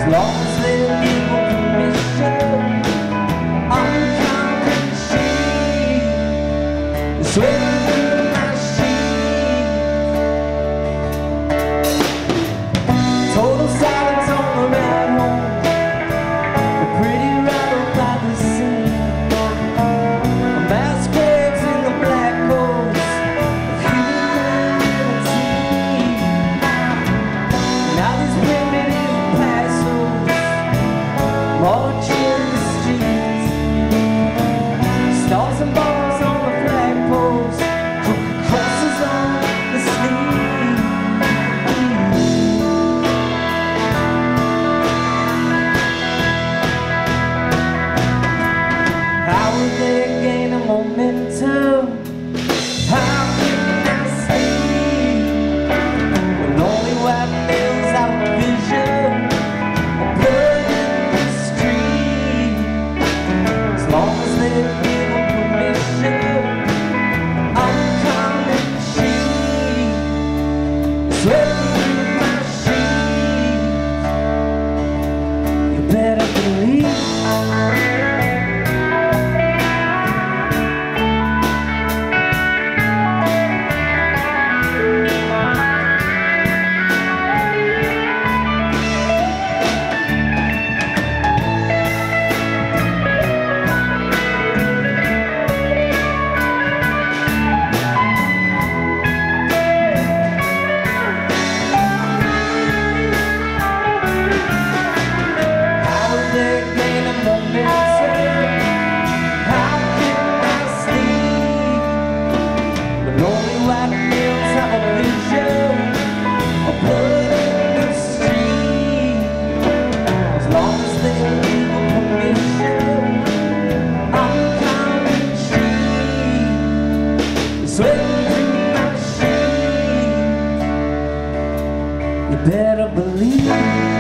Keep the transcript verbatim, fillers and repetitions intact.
long as they give me permission, I'm counting sheep, swimming through my sheep. Total silence on the ride home, a pretty rattle by the sea, mass graves in the black holes of humanity. Now these primitive passos march in the streets, stars and bars on the flagpoles, crooked crosses on the sleeve. How will they gain a momentum? How can I sleep when only white males out of vision, blood in the street? As long as they give them permission, I'm counting sheep, sweating through my sheets. You better believe. You better believe.